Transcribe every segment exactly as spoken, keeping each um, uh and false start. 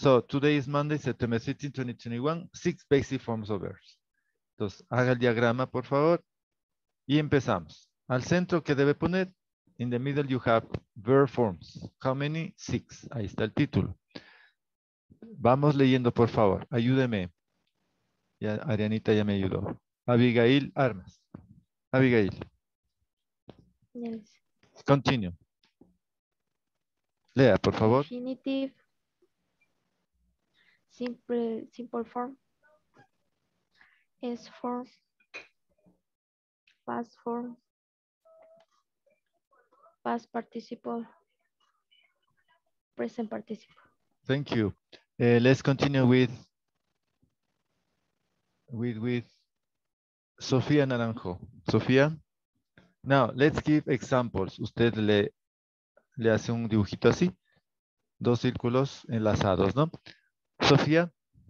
So today is Monday, September sixteenth, twenty twenty-one, six basic forms of verbs. Entonces, haga el diagrama, por favor, y empezamos. Al centro, ¿qué debe poner? In the middle you have verb forms. How many? Six. Ahí está el título. Vamos leyendo, por favor. Ayúdeme. Ya, Arianita ya me ayudó. Abigail Armas. Abigail. Yes. Continue. Lea, por favor. Infinitive. Simple, simple form. S form. Past form. Past participle. Present participle. Thank you. Uh, let's continue with, with, with Sofía Naranjo. Sofía. Now, let's give examples. Usted le, le hace un dibujito así. Dos círculos enlazados, ¿no? Sofía.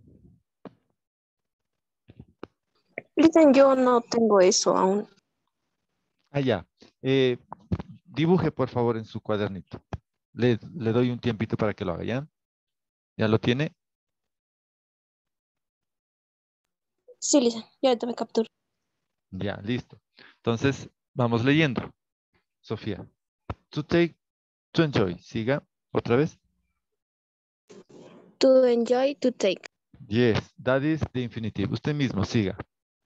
Dicen, yo no tengo eso aún. Ah, ya. Eh, dibuje, por favor, en su cuadernito. Le, le doy un tiempito para que lo haga, ¿ya? ¿Ya lo tiene? Sí, Lisa, ya ahorita me capturo. Ya, listo. Entonces, vamos leyendo. Sofía. To take, to enjoy. Siga, otra vez. To enjoy, to take. Yes, that is the infinitive. Usted mismo, siga.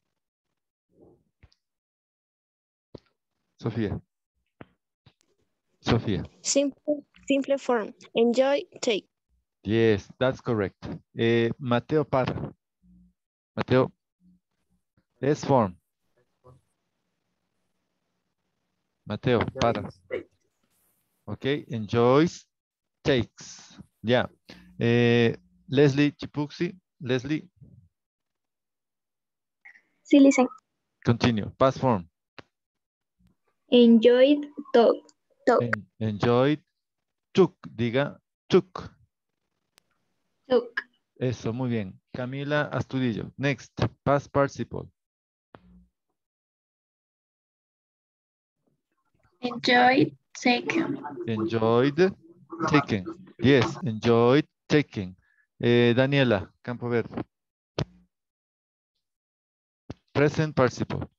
Sofía. Sofía. Simple, simple form. Enjoy, take. Yes, that's correct. Eh, Mateo Parra. Mateo. S form. Mateo Parra. Ok, enjoys, takes. Ya. Eh, Leslie Chipuxi. Leslie, Sí, listen. continue. Past form. Enjoyed, talk, talk, En- enjoyed, took. Diga, took. took. Eso, muy bien. Camila Astudillo. Next, past participle. Enjoyed, taken. Enjoyed, taken. Yes, enjoyed, taken. Eh, Daniela Campo Verde. Present participle.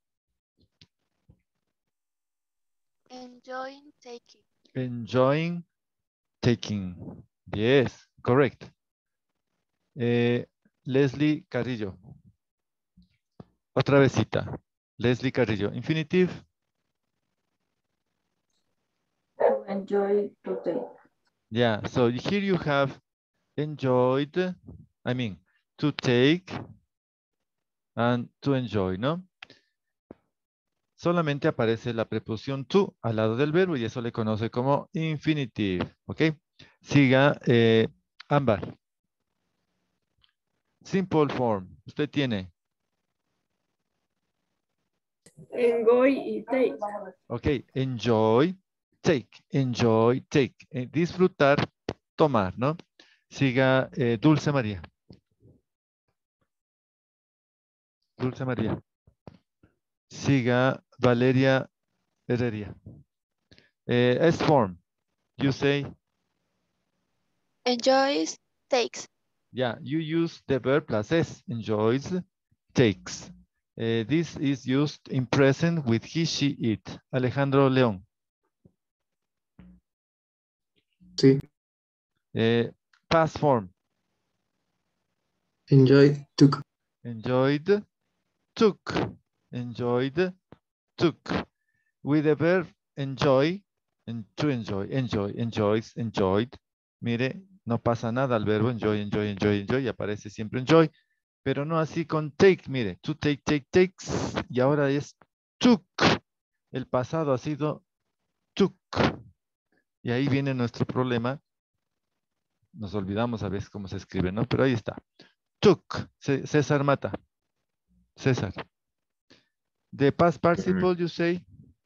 Enjoying taking. Enjoying, taking. Yes, correct. Eh, Leslie Carrillo. Otra vezita. Leslie Carrillo. Infinitive. To enjoy, to take. Yeah, so here you have enjoyed, I mean, to take and to enjoy, ¿no? Solamente aparece la preposición to al lado del verbo y eso le conoce como infinitive, ¿ok? Siga, eh, Ámbar. Simple form. Usted tiene. Enjoy y take. Ok, enjoy, take, enjoy, take. Eh, disfrutar, tomar, ¿no? Siga, eh, Dulce María. Dulce María. Siga, Valeria Herrería. Eh, S form. You say, Enjoys, takes. yeah, you use the verb plus S. Enjoys, takes. Eh, this is used in present with he, she, it. Alejandro León. Sí. Eh, past form. Enjoy, took. Enjoyed, took. Enjoyed, took. With the verb enjoy, and to enjoy, enjoy, enjoys, enjoyed. Mire, no pasa nada al verbo enjoy, enjoy, enjoy, enjoy, y aparece siempre enjoy, pero no así con take, mire, to take, take, takes, y ahora es took. El pasado ha sido took. Y ahí viene nuestro problema. Nos olvidamos a veces cómo se escribe, ¿no? Pero ahí está. Took. C- César Mata. César. The past participle, you say?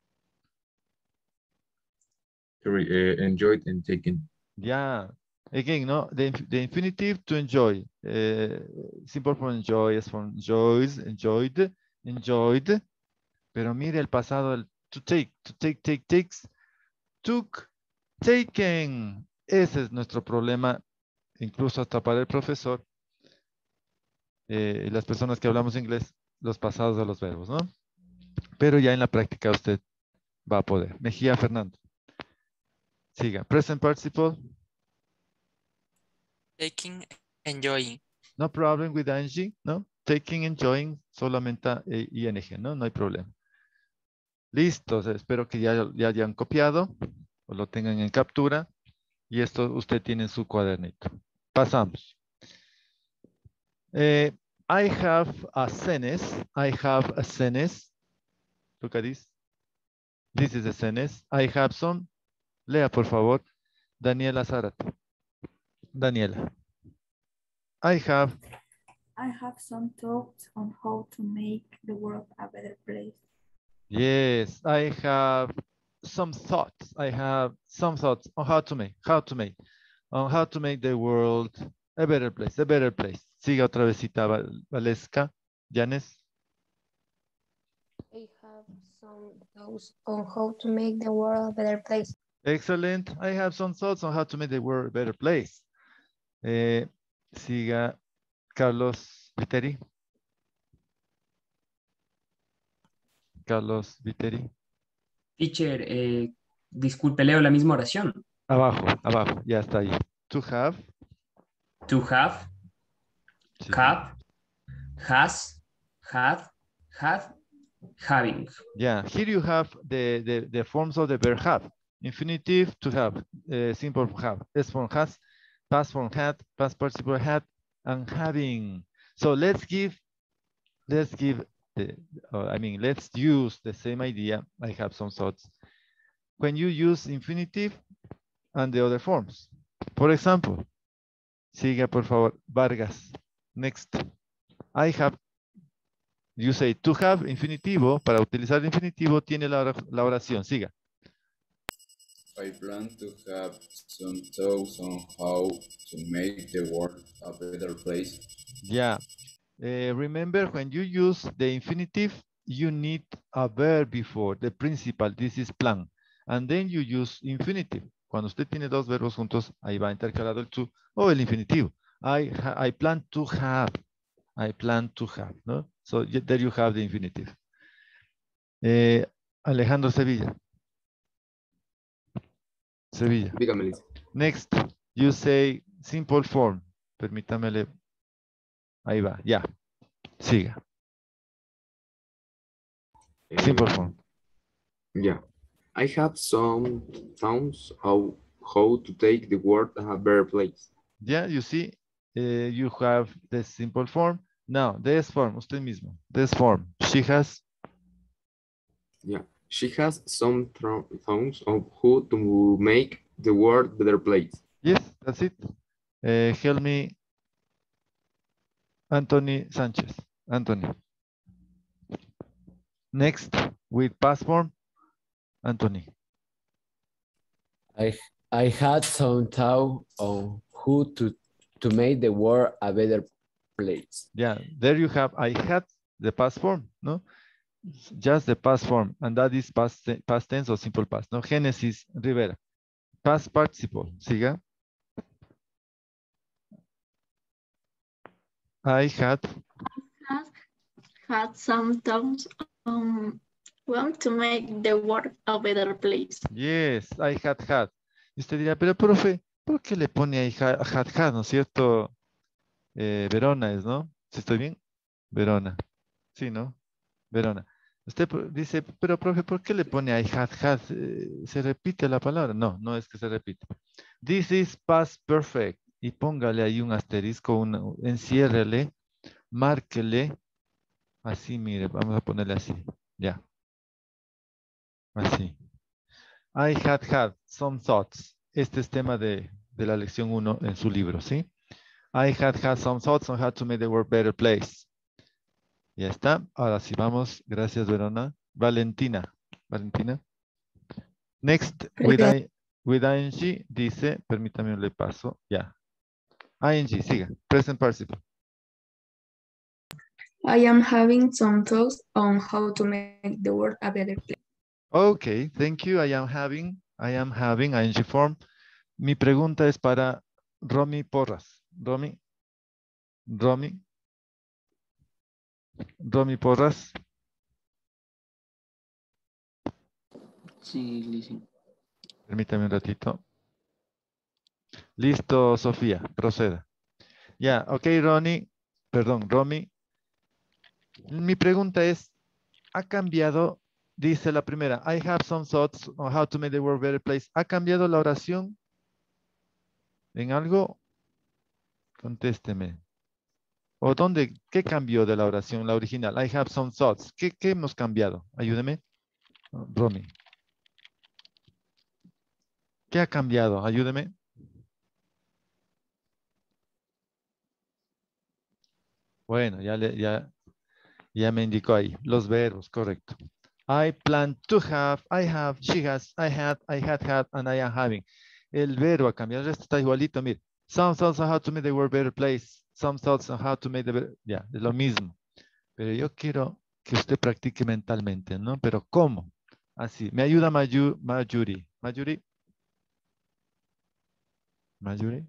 Sorry, uh, enjoyed and taken. Yeah. Again, no, the, inf- the infinitive to enjoy. Uh, simple for enjoy is from enjoys, enjoyed, enjoyed. Pero mire el pasado, el to take, to take, take, takes, took, taken. Ese es nuestro problema incluso hasta para el profesor, eh, las personas que hablamos inglés, los pasados de los verbos, ¿no? Pero ya en la práctica usted va a poder. Mejía Fernando. Siga. Present participle. Taking, enjoying. No problem with ing, ¿no? Taking, enjoying, solamente eh, ing, ¿no? No hay problema. Listo. O sea, espero que ya, ya hayan copiado o lo tengan en captura. Y esto usted tiene en su cuadernito. Pasamos. Eh, I have a sentence. I have a sentence. Look at this. This is a sentence. I have some. Lea, por favor. Daniela Zárate. Daniela. I have. I have some thoughts on how to make the world a better place. Yes, I have some thoughts. I have some thoughts on how to make, how to make, on how to make the world a better place, a better place. Siga otra vezita, Valesca. Yanes. I have some thoughts on how to make the world a better place. Excellent. I have some thoughts on how to make the world a better place. Eh, siga Carlos Viteri. Carlos Viteri. Teacher, eh, disculpe, leo la misma oración. Abajo, abajo, ya está ahí. To have. To have, Sí. have, has, had, had, having. Yeah, here you have the, the, the forms of the verb have. Infinitive, to have, uh, simple have, S form has, past form had, past participle had, and having. So let's give, let's give, the, uh, I mean, let's use the same idea. I have some thoughts. When you use infinitive and the other forms. For example, siga por favor, Vargas. Next, I have. You say to have infinitivo, para utilizar el infinitivo tiene la, la oración, siga. I plan to have some thoughts on how to make the world a better place. Yeah. Uh, remember, when you use the infinitive, you need a verb before, the principal, this is plan. And then you use infinitive. Cuando usted tiene dos verbos juntos, ahí va intercalado el to o el infinitivo. I, I plan to have. I plan to have, ¿no? So there you have the infinitive. Eh, Alejandro Sevilla. Sevilla. Dígame, Liz. Next, you say simple form. Permítamele. Ahí va, ya. Siga. Simple form. Yeah. I have some thoughts how how to take the world a better place. Yeah, you see, uh, you have the simple form. Now, this form, usted mismo. This form. She has. Yeah. She has some thoughts on how to make the world a better place. Yes, that's it. Uh, help me, Anthony Sanchez. Anthony. Next, with past form, Anthony. I I had some thought on who to to make the world a better place. Yeah, there you have. I had the past form, no? Just the past form, and that is past past tense or simple past. No, Genesis Rivera. Past participle. Siga. I had. Had, had some thoughts on want to make the world a better place. Yes, I had had. Y usted dirá, pero profe, ¿por qué le pone ahí had had, had, ¿no es cierto? Eh, Verona es, ¿no? ¿Sí estoy bien? Verona. Sí, ¿no? Verona. Usted dice, pero profe, ¿por qué le pone I had had? Eh, ¿Se repite la palabra? No, no es que se repite. This is past perfect. Y póngale ahí un asterisco, una, enciérrele, márquele. Así, mire, vamos a ponerle así. Ya. Así. I had had some thoughts. Este es tema de, de la lección uno en su libro, ¿sí? I had had some thoughts on how to make the world a better place. Ya está. Ahora sí vamos. Gracias, Verona. Valentina. Valentina. Next, with, I, with ing, dice, permítame le paso. Ya. ing, siga. Present participle. I am having some thoughts on how to make the world a better place. Okay, thank you. I am having, I am having ing form. Mi pregunta es para Romy Porras. Romy. Romy. Romy Porras. Sí, listen. Permítame un ratito. Listo, Sofía, proceda. Ya, ok, Ronnie, perdón, Romy. Mi pregunta es, ¿ha cambiado? Dice la primera, I have some thoughts on how to make the world a better place. ¿Ha cambiado la oración en algo? Contésteme. ¿O dónde? ¿Qué cambió de la oración, la original? I have some thoughts. ¿Qué, qué hemos cambiado? Ayúdeme. Romy. ¿Qué ha cambiado? Ayúdeme. Bueno, ya, le, ya, ya me indicó ahí. Los verbos, correcto. I plan to have, I have, she has, I had, I had had, and I am having. El verbo ha cambiado. El resto está igualito. Mire, some thoughts on how to make the world a better place. Some thoughts on how to make the better... Ya, es lo mismo. Pero yo quiero que usted practique mentalmente, ¿no? Pero ¿cómo? Así. Me ayuda Mayu, Mayuri. Mayuri. Mayuri.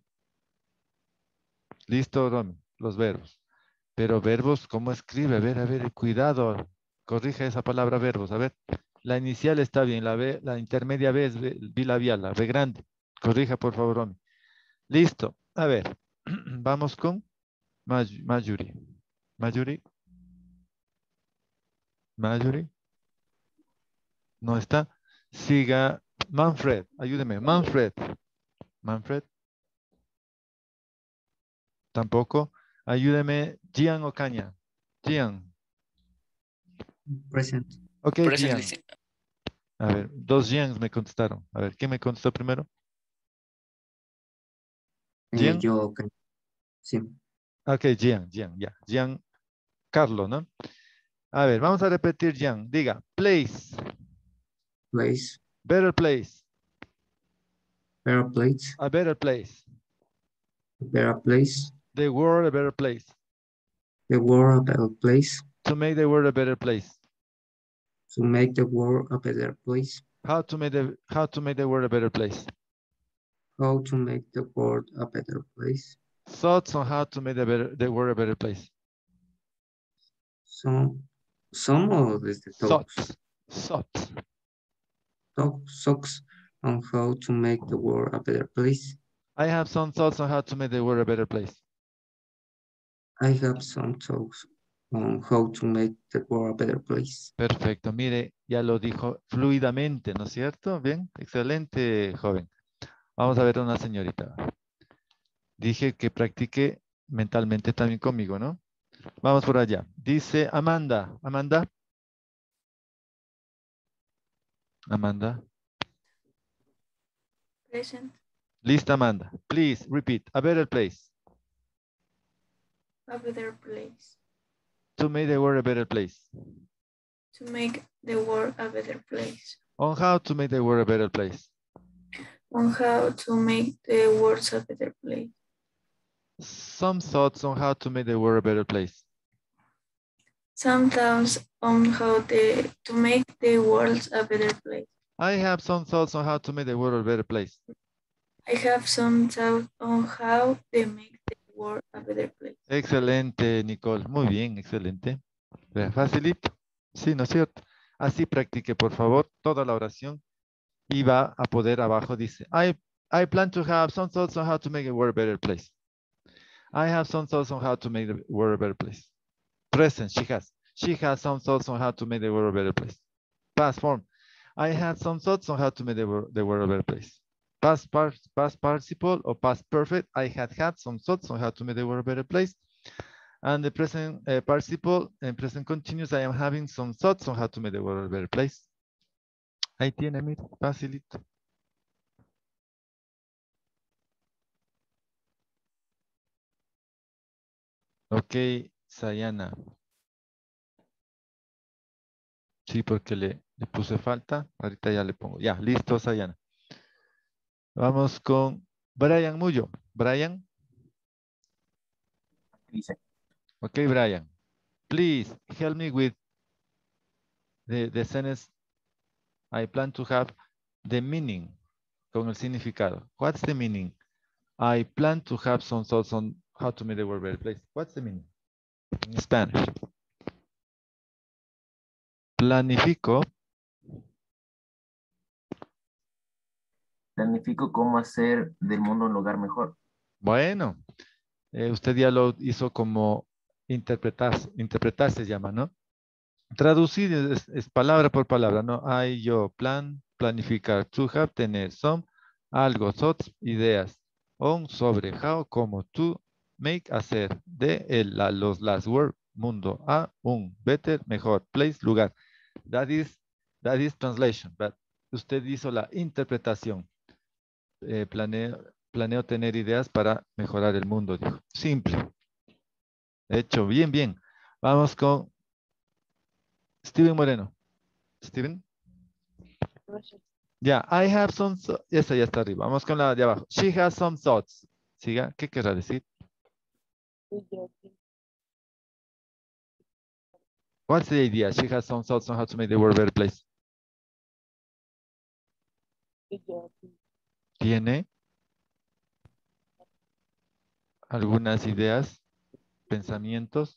Listo, Romy. Los verbos. Pero verbos, ¿cómo escribe? A ver, a ver, cuidado. Corrija esa palabra verbos. A ver. La inicial está bien. La B, la intermedia B es B, bilabial, la B grande. Corrija, por favor, Romy. Listo. A ver. Vamos con May- Mayuri. Mayuri. Mayuri. No está. Siga Manfred. Ayúdeme. Manfred. Manfred. Tampoco. Ayúdeme. Gian Ocaña. Gian. Present. Ok, Present Gian. listening. A ver, dos Gians me contestaron. A ver, ¿quién me contestó primero? Eh, Gian. yo, ok. Sí. Ok, Gian, Gian, ya. Gian Carlo, ¿no? A ver, vamos a repetir, Gian. Diga, place. Place. Better place. Better place. A better place. Better place. The world a better place. The world a better place. To make the world a better place. To make the world a better place. How to make the how to make the world a better place. How to make the world a better place. Thoughts on how to make the better the world a better place. Some, some of the talks. Thoughts. Thoughts. Talk, socks on how to make the world a better place. I have some thoughts on how to make the world a better place. I have some talks on how to make the world a better place. Perfecto, mire, ya lo dijo fluidamente, ¿no es cierto? Bien, excelente, joven. Vamos a ver a una señorita. Dije que practique mentalmente también conmigo, ¿no? Vamos por allá. Dice Amanda. Amanda. Amanda. Present. Lista, Amanda. Please repeat. A better place. A better place. To make the world a better place. To make the world a better place. On how to make the world a better place. On how to make the world a better place. Some thoughts on how to make the world a better place. Some thoughts on how the, to make the world a better place. I have some thoughts on how to make the world a better place. I have some thoughts on how to make the world a better place. Excelente, Nicole. Muy bien, excelente. Vea, facilito. Sí, ¿no es cierto? Así practique, por favor, toda la oración. Y va a poder abajo, dice, I, I plan to have some thoughts on how to make the world a better place. I have some thoughts on how to make the world a better place. Present, she has. She has some thoughts on how to make the world a better place. Past form. I had some thoughts on how to make the, wor the world a better place. Past, par past participle or past perfect. I had had some thoughts on how to make the world a better place. And the present uh, participle and present continuous. I am having some thoughts on how to make the world a better place. Ahí tiene, mire, facilito. Ok, Sayana. Sí, porque le, le puse falta. Ahorita ya le pongo. Ya, listo, Sayana. Vamos con Brian Mullo. Brian. Ok, Brian. Please help me with the, the sentence I plan to have the meaning. Con el significado. What's the meaning I plan to have some thoughts on how to make the world a better place. What's the meaning in Spanish? Planifico. Planifico cómo hacer del mundo un lugar mejor. Bueno, eh, usted ya lo hizo como interpretar, interpretar se llama, ¿no? Traducir es, es palabra por palabra, ¿no? Hay yo, plan, planificar, to have, tener, some, algo, thoughts, ideas, on, sobre, how, como, to, make, hacer, de, el, la, los, las, word, mundo, a, un, better, mejor, place, lugar. That is, that is translation, but usted hizo la interpretación. Eh, planeo, planeo tener ideas para mejorar el mundo, dijo. Simple. Hecho, bien, bien. Vamos con Steven Moreno. Steven. Ya, I have some thoughts. Esa ya está arriba. Vamos con la de abajo. She has some thoughts. Siga, ¿qué querrá decir? What's the idea? She has some thoughts on how to make the world a better place. Tiene algunas ideas, pensamientos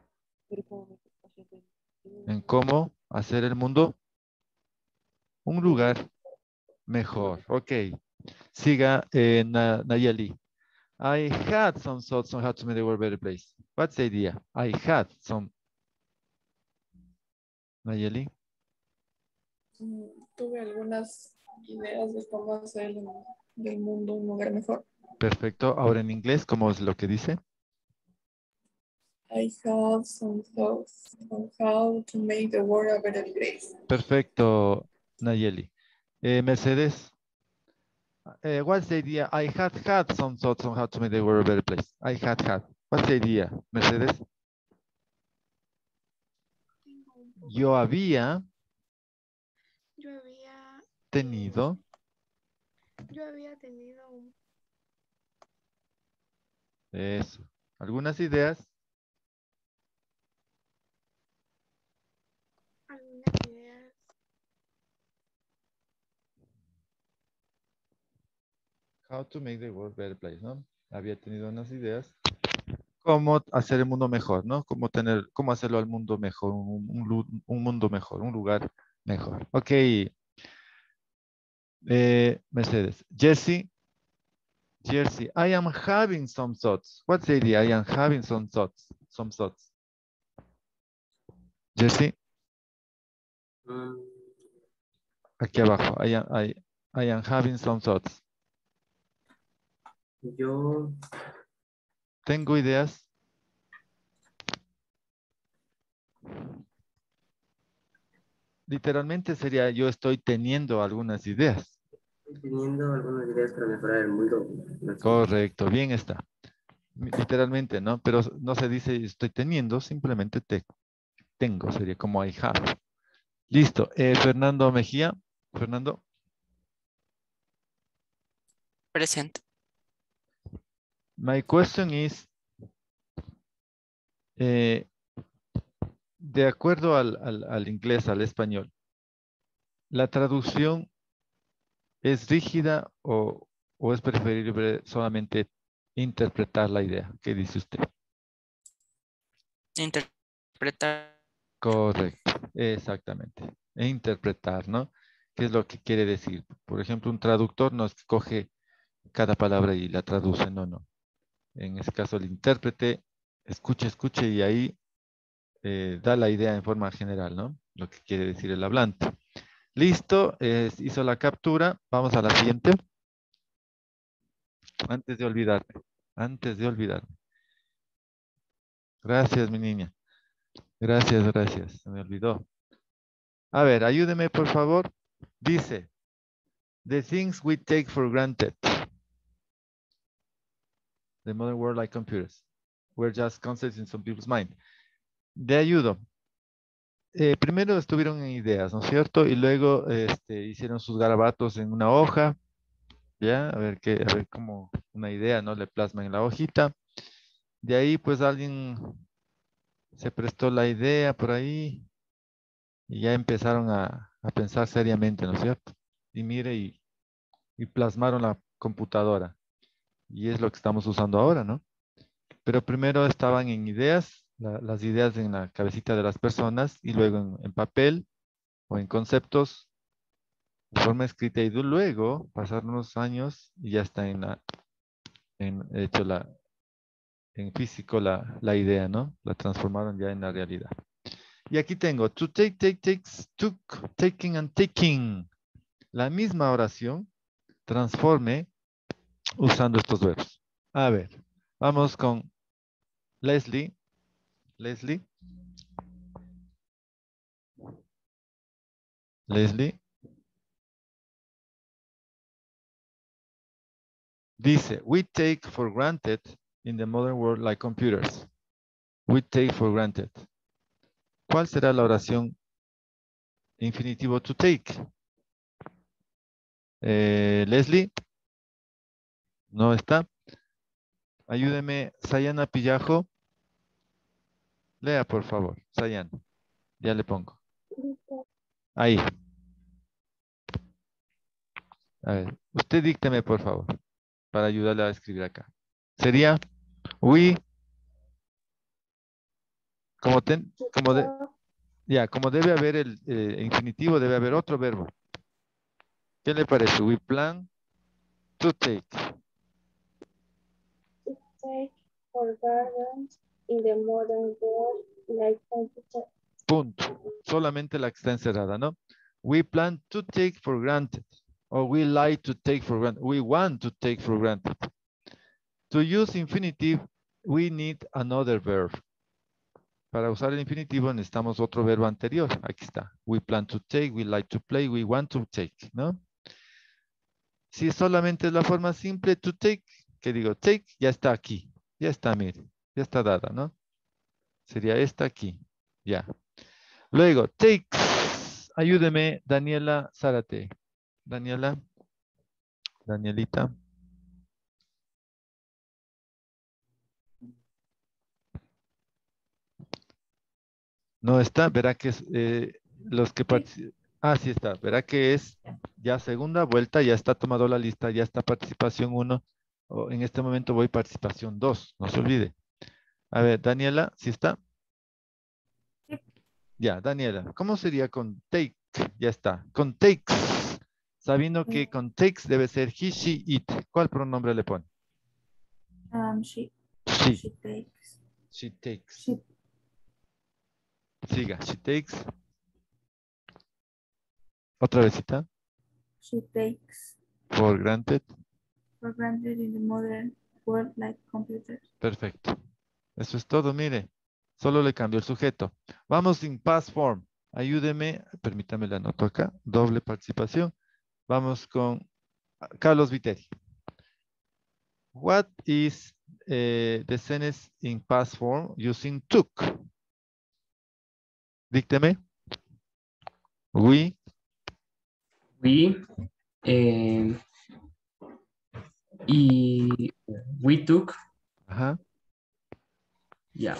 en cómo hacer el mundo un lugar mejor. Ok. Siga, eh, Na- Nayeli. I had some thoughts on how to make the world a better place. What's the idea? I had some. Nayeli. Mm, Tuve algunas ideas de cómo hacer el- del mundo un lugar mejor. Perfecto. Ahora en inglés, ¿cómo es lo que dice? I have some thoughts on how to make the world a better place. Perfecto, Nayeli. Eh, Mercedes. Eh, what's the idea? I had had some thoughts on how to make the world a better place. I had had. What's the idea, Mercedes? Yo había Yo había, tenido. yo había tenido un- Eso. Algunas ideas. algunas ideas. How to make the world a better place, ¿no? Había tenido unas ideas. Cómo hacer el mundo mejor, ¿no? Cómo tener, cómo hacerlo al mundo mejor, un, un lu- un mundo mejor, un lugar mejor. Ok. Eh, Mercedes. Jesse. Jersey. I am having some thoughts. What's the idea? I am having some thoughts. Some thoughts. Jesse. Aquí abajo. I am, I, I am having some thoughts. Yo, Tengo ideas. Literalmente sería yo estoy teniendo algunas ideas. estoy teniendo algunas ideas para mejorar el mundo. Correcto, bien está. Literalmente, ¿no? Pero no se dice estoy teniendo, simplemente te, tengo, sería como I have. Listo. Eh, Fernando Mejía. Fernando. Present. My question is, eh, de acuerdo al, al, al inglés, al español, ¿la traducción es rígida o, o es preferible solamente interpretar la idea? ¿Qué dice usted? Interpretar. Correcto, exactamente. E interpretar, ¿no? ¿Qué es lo que quiere decir? Por ejemplo, un traductor no escoge cada palabra y la traduce, no, no. En ese caso, el intérprete escucha, escucha y ahí eh, da la idea en forma general, ¿no? Lo que quiere decir el hablante. Listo, eh, hizo la captura. Vamos a la siguiente. Antes de olvidarme, antes de olvidarme. Gracias, mi niña. Gracias, gracias. Se me olvidó. A ver, ayúdeme, por favor. Dice, the things we take for granted. The modern world like computers. We're just concepts in some people's mind. De ayudo. Eh, primero estuvieron en ideas, ¿no es cierto? Y luego este, hicieron sus garabatos en una hoja. ¿Ya? A ver, qué, a ver cómo una idea, ¿no? Le plasman en la hojita. De ahí, pues, alguien se prestó la idea por ahí y ya empezaron a, a pensar seriamente, ¿no es cierto? Y mire, y, y plasmaron la computadora. Y es lo que estamos usando ahora, ¿no? Pero primero estaban en ideas, la- las ideas en la cabecita de las personas y luego en, en papel o en conceptos, de forma escrita y luego pasaron unos años y ya está en la, en, hecho la, en físico la, la idea, ¿no? La transformaron ya en la realidad. Y aquí tengo to take, take, takes, took, taking and taking. La misma oración transforme usando estos verbos. A ver, vamos con Leslie. Leslie. Leslie. Dice, we take for granted in the modern world like computers. We take for granted. ¿Cuál será la oración infinitivo to take? Eh, Leslie. No está. Ayúdeme, Sayana Pillajo. Lea, por favor, Sayana. Ya le pongo. Ahí. A ver, usted dícteme, por favor, para ayudarle a escribir acá. Sería, we, como, ten, como, de, ya, como debe haber el eh, infinitivo, debe haber otro verbo. ¿Qué le parece? We plan to take. To take for granted in the modern world like computer. Punto. Solamente la que está encerrada, ¿no? We plan to take for granted. Or we like to take for granted. We want to take for granted. To use infinitive, we need another verb. Para usar el infinitivo necesitamos otro verbo anterior. Aquí está. We plan to take, we like to play, we want to take, ¿no? Si solamente es la forma simple to take, que digo take, ya está aquí. Ya está, mire. Ya está dada, ¿no? Sería esta aquí. Ya. Luego, takes. Ayúdeme, Daniela Zárate. Daniela. Danielita. No está, verá que es eh, los que participan. Ah, sí está, verá que es ya segunda vuelta, ya está tomado la lista, ya está participación uno. O en este momento voy participación dos, no se olvide. A ver, Daniela, ¿sí está? Ya, Daniela, ¿cómo sería con take? Ya está, con takes. Sabiendo que con takes debe ser he, she, it. ¿Cuál pronombre le pone? Um, she, She. she takes. She takes. She, Siga, she takes. Otra vezita. she takes For granted. for granted in the modern world like computers. Perfecto. Eso es todo, mire. Solo le cambio el sujeto. Vamos en past form. Ayúdeme, permítame la anoto acá. Doble participación. Vamos con Carlos Viteri. What is eh, the sentence in past form using took? Dícteme. We. We. Eh, y we took. Ajá. Ya.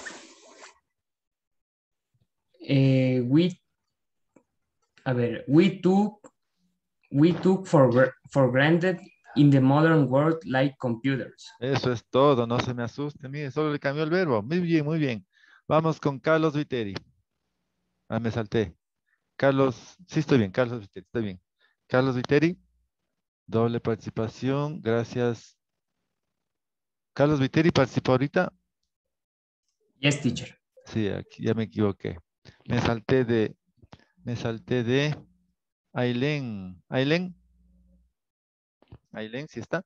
Eh, we. A ver, we took. We took for, for granted in the modern world like computers. Eso es todo, no se me asuste. Mire, solo le cambió el verbo. Muy bien, muy bien. Vamos con Carlos Viteri. Ah, me salté. Carlos, sí estoy bien, Carlos Viteri, estoy bien. Carlos Viteri, doble participación, gracias. Carlos Viteri participó ahorita. Yes, teacher. Sí, aquí ya me equivoqué. Me salté de, me salté de Ailén. Ailén. Ailén, ¿sí está?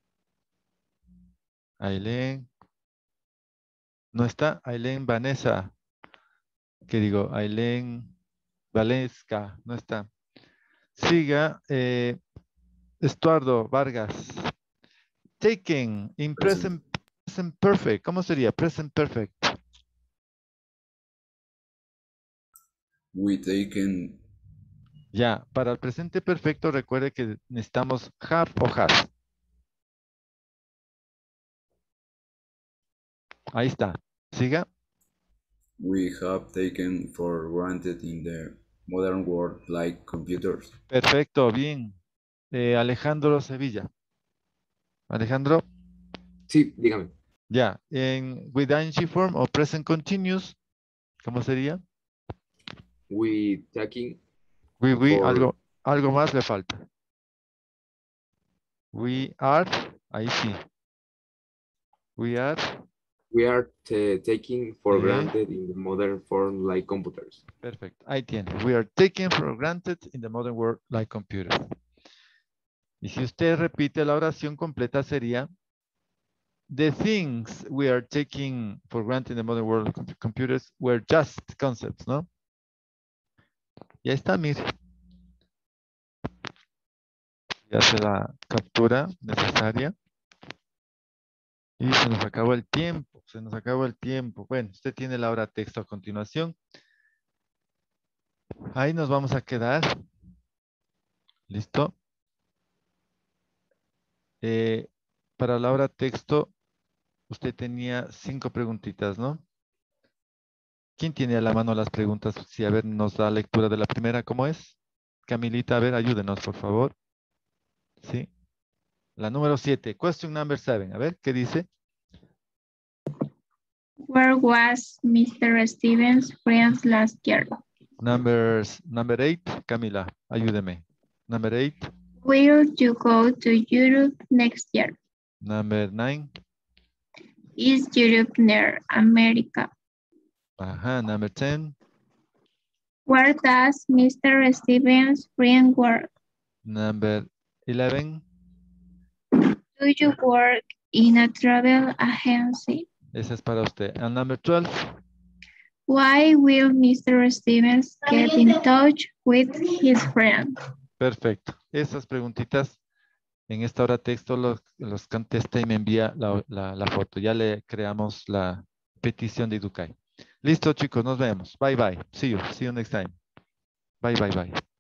Ailén. No está. Ailén Vanessa. ¿Qué digo? Ailén Valesca. No está. Siga. Eh, Estuardo Vargas. Taken in present, present perfect. ¿Cómo sería? Present perfect. We taken. Ya, para el presente perfecto recuerde que necesitamos have o has. Ahí está. Siga. We have taken for granted in the modern world like computers. Perfecto, bien. Eh, Alejandro Sevilla. Alejandro. Sí, dígame. Ya, en with ing form o present continuous, ¿cómo sería? We taking We, we, for algo, algo más le falta. We are, ahí sí. We are, we are t- taking for eh, granted in the modern form like computers. perfecto, ahí tiene. We are taken for granted in the modern world like computers. Y si usted repite la oración completa sería the things we are taking for granted in the modern world like computers were just concepts, ¿no? Ya está, mire. Ya hace la captura necesaria. Y se nos acabó el tiempo, se nos acabó el tiempo. Bueno, usted tiene la hora texto a continuación. Ahí nos vamos a quedar. ¿Listo? Eh, para la hora texto, usted tenía cinco preguntitas, ¿no? ¿Quién tiene a la mano las preguntas? Si, a ver, nos da lectura de la primera, ¿cómo es? Camilita, a ver, ayúdenos, por favor. Sí. La número siete. Question number seven. A ver, ¿qué dice? Where was Mister Stevens' friends last year? Numbers, number eight. Camila, ayúdeme. Number eight. Will you go to Europe next year? Number nine. Is Europe near America? Ajá, number ten. Where does Mister Stevens' friend work? Number eleven. Do you work in a travel agency? Esa es para usted. And number twelve. Why will Mister Stevens get in touch with his friend? Perfecto. Esas preguntitas en esta hora texto los, los contesta y me envía la, la, la foto. Ya le creamos la petición de Educay. Listo, chicos. Nos vemos. Bye, bye. See you. See you next time. Bye, bye, bye.